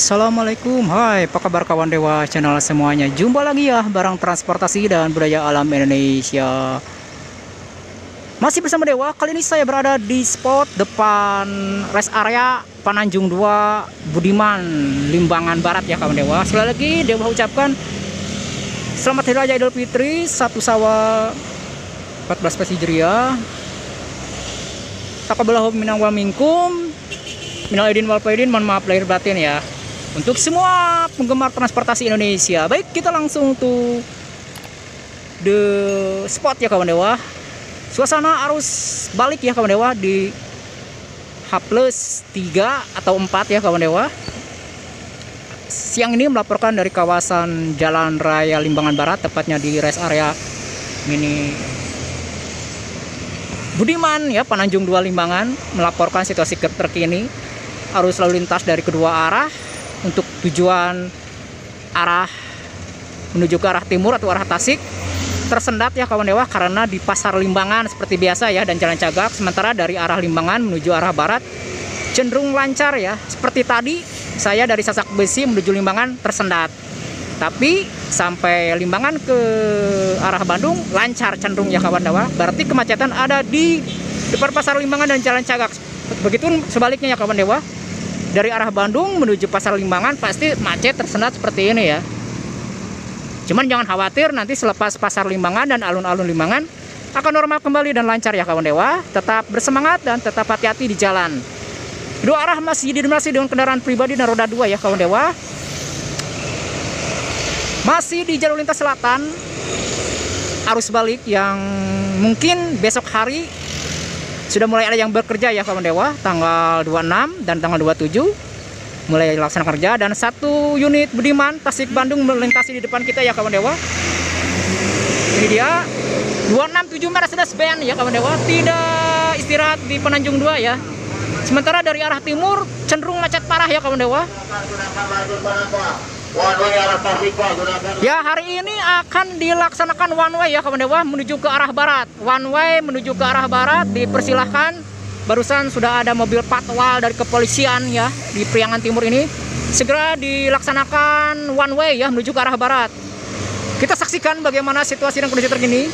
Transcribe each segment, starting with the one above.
Assalamualaikum, hai apa kabar kawan Dewa channel semuanya. Jumpa lagi ya barang transportasi dan budaya alam Indonesia. Masih bersama Dewa, kali ini saya berada di spot depan rest area Pananjung 2 Budiman, Limbangan Barat ya kawan Dewa. Sekali lagi Dewa ucapkan selamat Hari Raya Idul Fitri 1 Syawal 14 Hijriah. Taqabbalallahu minna wa minkum. Minal aidin wal faidin, mohon maaf lahir batin ya. Untuk semua penggemar transportasi Indonesia. Baik, kita langsung to the spot ya kawan Dewa. Suasana arus balik ya kawan Dewa di H+3 atau 4 ya kawan Dewa. Siang ini melaporkan dari kawasan Jalan Raya Limbangan Barat, tepatnya di rest area mini Budiman ya, Pananjung 2 Limbangan, melaporkan situasi terkini arus lalu lintas dari kedua arah untuk tujuan arah menuju ke arah timur atau arah Tasik tersendat ya kawan Dewa, karena di pasar Limbangan seperti biasa ya dan Jalan Cagak. Sementara dari arah Limbangan menuju arah barat cenderung lancar ya, seperti tadi saya dari Sasak Besi menuju Limbangan tersendat, tapi sampai Limbangan ke arah Bandung lancar cenderung ya kawan Dewa. Berarti kemacetan ada di depan pasar Limbangan dan Jalan Cagak. Begitu sebaliknya ya kawan Dewa, dari arah Bandung menuju pasar Limbangan pasti macet tersendat seperti ini ya. Cuman jangan khawatir, nanti selepas pasar Limbangan dan alun-alun Limbangan akan normal kembali dan lancar ya kawan Dewa. Tetap bersemangat dan tetap hati-hati di jalan. Dua arah masih didominasi dengan kendaraan pribadi dan roda 2 ya kawan Dewa. Masih di jalur lintas selatan, arus balik yang mungkin besok hari sudah mulai ada yang bekerja ya kawan Dewa, tanggal 26 dan tanggal 27 mulai laksanakan kerja. Dan satu unit Budiman Tasik Bandung melintasi di depan kita ya kawan Dewa. Ini dia 267 Mercedes-Benz ya kawan Dewa, tidak istirahat di Pananjung 2 ya. Sementara dari arah timur cenderung macet parah ya kawan Dewa. Ya, hari ini akan dilaksanakan one way ya kawan Dewa menuju ke arah barat. One way menuju ke arah barat, dipersilahkan. Barusan sudah ada mobil patwal dari kepolisian ya di Priangan Timur ini. Segera dilaksanakan one way ya menuju ke arah barat. Kita saksikan bagaimana situasi dan kondisi terkini.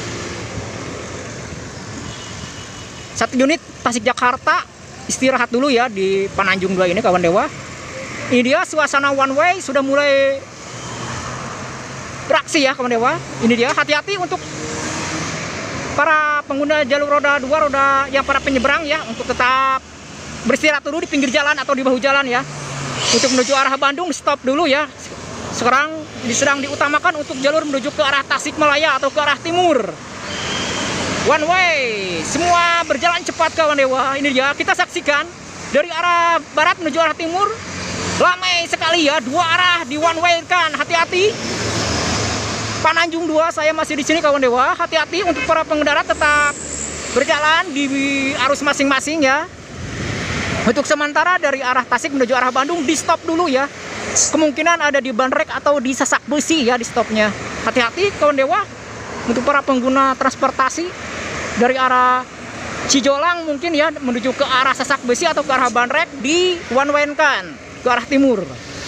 Satu unit Tasik Jakarta istirahat dulu ya di Pananjung 2 ini kawan Dewa. Ini dia suasana one way sudah mulai beraksi ya kawan Dewa. Ini dia, hati-hati untuk para pengguna jalur roda 2, roda yang para penyeberang ya, untuk tetap beristirahat dulu di pinggir jalan atau di bahu jalan ya. Untuk menuju arah Bandung stop dulu ya. Sekarang sedang diutamakan untuk jalur menuju ke arah Tasikmalaya atau ke arah timur. One way, semua berjalan cepat kawan Dewa. Ini dia, kita saksikan dari arah barat menuju arah timur. Ramai sekali ya, dua arah di one way kan, hati-hati. Pananjung 2 saya masih di sini kawan Dewa. Hati-hati untuk para pengendara, tetap berjalan di arus masing-masing ya. Untuk sementara dari arah Tasik menuju arah Bandung di stop dulu ya. Kemungkinan ada di Bandrek atau di Sasak Besi ya di stopnya. Hati-hati kawan Dewa. Untuk para pengguna transportasi dari arah Cijolang mungkin ya menuju ke arah Sasak Besi atau ke arah Bandrek di one way kan ke arah timur.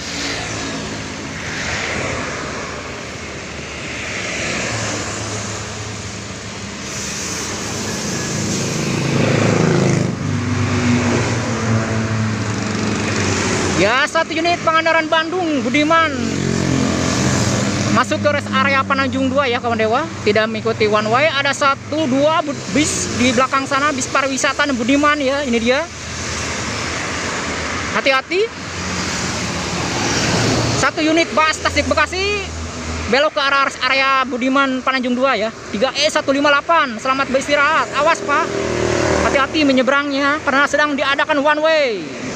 Ya, satu unit Pangandaran Bandung Budiman masuk ke rest area Pananjung 2 ya kawan Dewa, tidak mengikuti one way. Ada 1-2 bis di belakang sana, bis pariwisata Budiman ya. Ini dia, hati-hati. Satu unit bus Tasik Bekasi belok ke arah area Budiman Pananjung 2 ya, 3E158. Selamat beristirahat, awas Pak, hati-hati menyeberangnya karena sedang diadakan one way.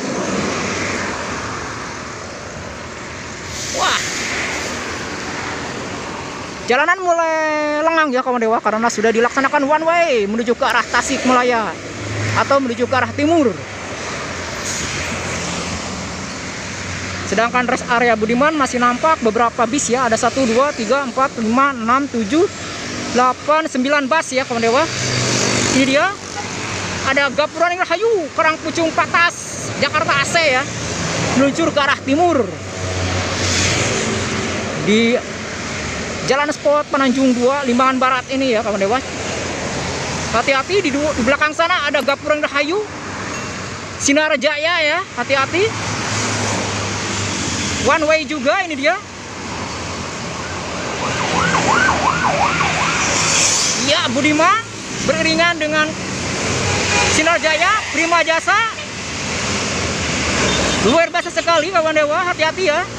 Wah, jalanan mulai lengang ya kawan Dewa karena sudah dilaksanakan one way menuju ke arah Tasikmalaya atau menuju ke arah timur. Sedangkan rest area Budiman masih nampak beberapa bis ya, ada 1, 2, 3, 4, 5, 6, 7, 8, 9 bus ya kawan Dewa. Ini dia, ada Gapura Rahayu, Karangpucung Patas, Jakarta AC ya. meluncur ke arah timur di Jalan Sport Penanjung 2 Limbangan Barat ini ya kawan dewa. Hati-hati di belakang sana ada Gapura Rahayu, Sinar Jaya ya, hati-hati. One way juga ini dia. Ya, Budiman beriringan dengan Sinar Jaya, Prima Jasa. Luar biasa sekali kawan dewa, hati-hati ya.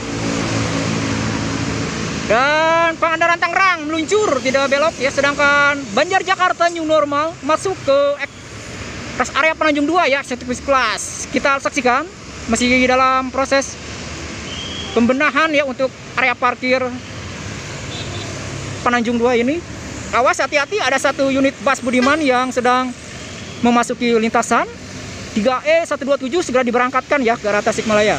Dan Pangandaran Tangerang meluncur tidak belok ya, sedangkan Banjar Jakarta New Normal masuk ke rest area Penanjung 2 ya, eksekutif kelas. Kita saksikan masih dalam proses pembenahan ya untuk area parkir Penanjung 2 ini. Awas, hati-hati, ada satu unit bus Budiman yang sedang memasuki lintasan. 3E127 segera diberangkatkan ya ke arah Tasikmalaya.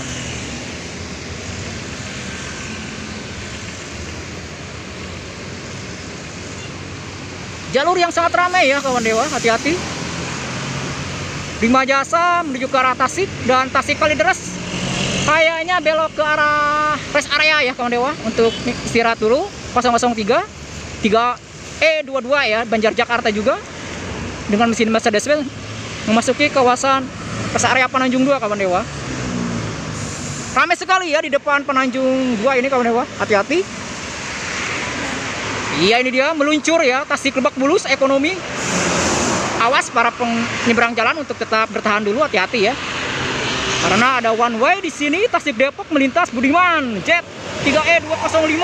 Jalur yang sangat ramai ya kawan dewa, hati-hati. Prima Jasa menuju ke arah Tasik dan Tasik Kalideres kayaknya belok ke arah rest area ya kawan dewa untuk istirahat dulu. 003 3E22 ya, Banjar Jakarta juga dengan mesin Mercedes-Benz memasuki kawasan rest area Penanjung 2 kawan dewa. Ramai sekali ya di depan Penanjung 2 ini kawan dewa, hati-hati. Iya, ini dia meluncur ya, Tasik Lebak Bulus ekonomi. Awas para penyeberang jalan untuk tetap bertahan dulu, hati-hati ya. Karena ada one way di sini, Tasik Depok melintas Budiman Jet 3E205.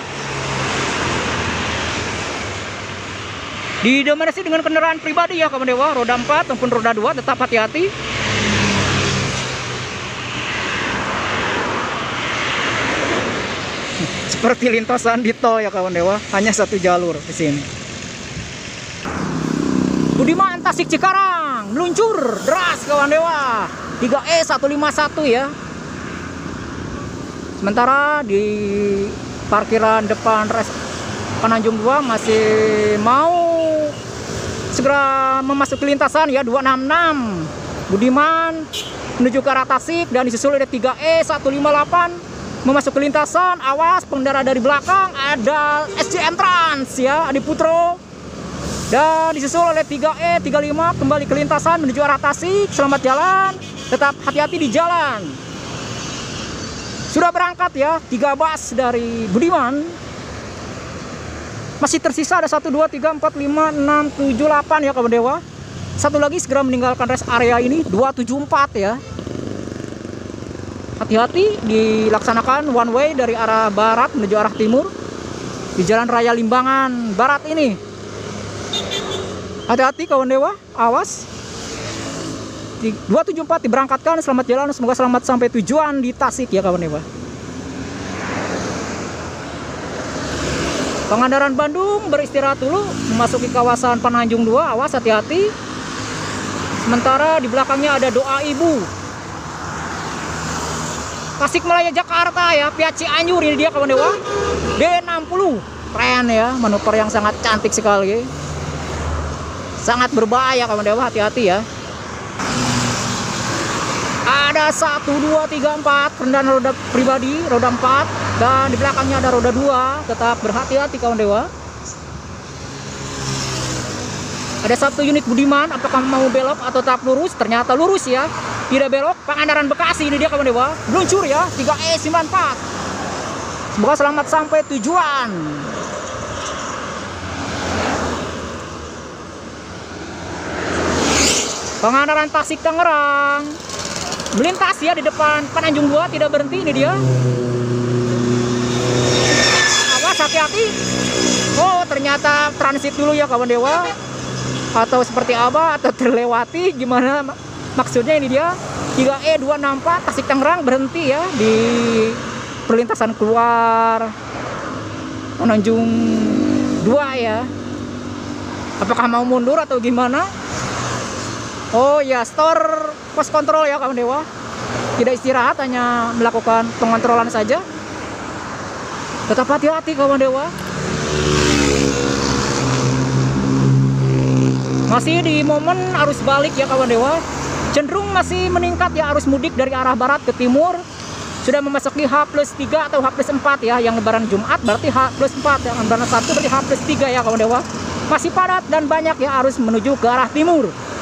Didominasi dengan kendaraan pribadi ya kawan dewa, roda 4 maupun roda 2, tetap hati-hati. Seperti lintasan di tol ya kawan dewa, hanya satu jalur di sini. Budiman Tasik Cikarang meluncur deras kawan dewa, 3E151 ya. Sementara di parkiran depan res Penanjung 2 masih mau segera memasuki lintasan ya, 266 Budiman menuju ke arah Tasik dan disusul oleh 3E158 memasuki lintasan. Awas pengendara dari belakang, ada SCM Trans ya, Adi Putro. Dan disusul oleh 3E35 kembali ke lintasan menuju arah Tasik. Selamat jalan, tetap hati-hati di jalan. Sudah berangkat ya 3 bus dari Budiman. Masih tersisa ada 1, 2, 3, 4, 5, 6, 7, 8 ya kawan dewa. Satu lagi segera meninggalkan rest area ini, 274 ya. Hati-hati, dilaksanakan one way dari arah barat menuju arah timur di Jalan Raya Limbangan Barat ini. Hati-hati kawan dewa, awas. 274 diberangkatkan, selamat jalan, semoga selamat sampai tujuan di Tasik ya kawan dewa. Pangandaran Bandung beristirahat dulu, memasuki kawasan Penanjung 2, awas hati-hati. Sementara di belakangnya ada Doa Ibu. Tasikmalaya Jakarta ya, Via Cianjur ini dia kawan dewa. D60, keren ya, manuver yang sangat cantik sekali. Sangat berbahaya kawan dewa, hati-hati ya. Ada 1, 2, 3, 4 kendaraan roda pribadi, roda 4, dan di belakangnya ada roda 2. Tetap berhati-hati kawan dewa. Ada 1 unit Budiman, apakah mau belok atau tetap lurus? Ternyata lurus ya, tidak belok. Pangandaran Bekasi ini dia kawan dewa, meluncur ya, 3E94. Semoga selamat sampai tujuan. Pangandaran Tasik Tangerang melintas ya di depan Penanjung 2, tidak berhenti ini dia. Awas, hati-hati. Oh, ternyata transit dulu ya kawan dewa. Atau seperti apa, atau terlewati, gimana maksudnya ini dia. 3E264 Tasik Tangerang berhenti ya di perlintasan keluar Penanjung 2 ya. Apakah mau mundur atau gimana? Oh ya, store pos kontrol ya kawan dewa. Tidak istirahat, hanya melakukan pengontrolan saja. Tetap hati-hati kawan dewa. Masih di momen arus balik ya kawan dewa. Cenderung masih meningkat ya arus mudik dari arah barat ke timur sudah memasuki H+3 atau H+4 ya. Yang lebaran Jumat berarti H+4, yang lebaran Sabtu berarti H+3 ya kawan dewa. Masih padat dan banyak ya arus menuju ke arah timur.